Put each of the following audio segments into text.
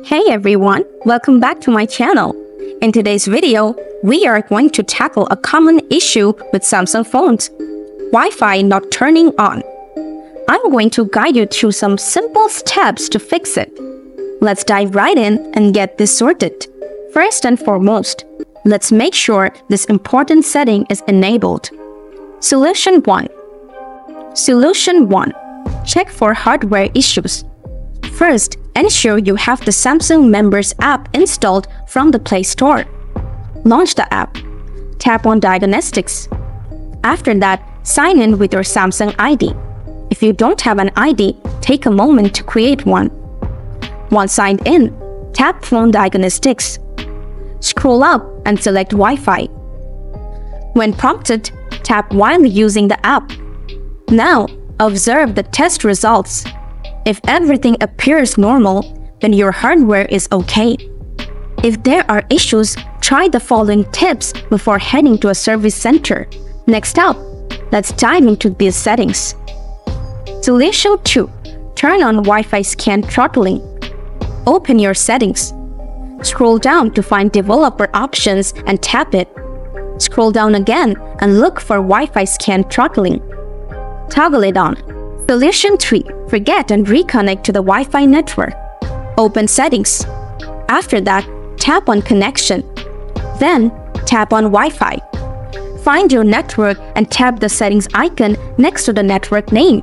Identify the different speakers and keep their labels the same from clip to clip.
Speaker 1: Hey everyone, welcome back to my channel. In today's video, we are going to tackle a common issue with Samsung phones, Wi-Fi not turning on. I'm going to guide you through some simple steps to fix it. Let's dive right in and get this sorted. First and foremost, let's make sure this important setting is enabled. Solution 1. Check for hardware issues. First, ensure you have the Samsung Members app installed from the Play Store. Launch the app. Tap on Diagnostics. After that, sign in with your Samsung ID. If you don't have an ID, take a moment to create one. Once signed in, tap Phone Diagnostics. Scroll up and select Wi-Fi. When prompted, tap while using the app. Now, observe the test results. If everything appears normal, then your hardware is okay. If there are issues, try the following tips before heading to a service center. Next up, let's dive into these settings. Solution 2. Turn on Wi-Fi scan throttling. Open your settings. Scroll down to find developer options and tap it. Scroll down again and look for Wi-Fi scan throttling. Toggle it on. Solution 3. Forget and reconnect to the Wi-Fi network. Open Settings. After that, tap on Connection. Then, tap on Wi-Fi. Find your network and tap the settings icon next to the network name.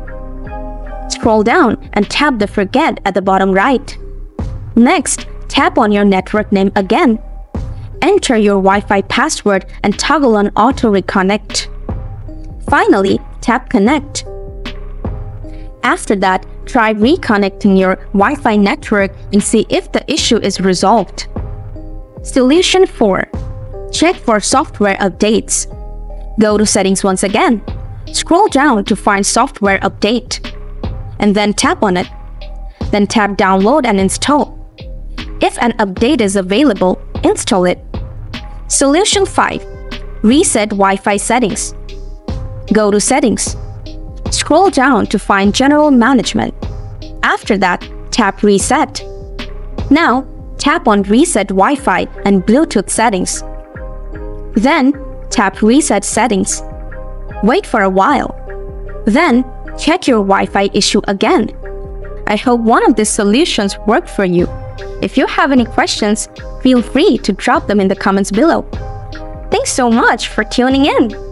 Speaker 1: Scroll down and tap the Forget at the bottom right. Next, tap on your network name again. Enter your Wi-Fi password and toggle on Auto Reconnect. Finally, tap Connect. After that, try reconnecting your Wi-Fi network and see if the issue is resolved. Solution 4. Check for software updates. Go to Settings once again. Scroll down to find Software Update. And then tap on it. Then tap Download and Install. If an update is available, install it. Solution 5. Reset Wi-Fi settings. Go to Settings. Scroll down to find General Management. After that, tap Reset. Now, tap on Reset Wi-Fi and Bluetooth settings. Then, tap Reset Settings. Wait for a while. Then, check your Wi-Fi issue again. I hope one of these solutions worked for you. If you have any questions, feel free to drop them in the comments below. Thanks so much for tuning in.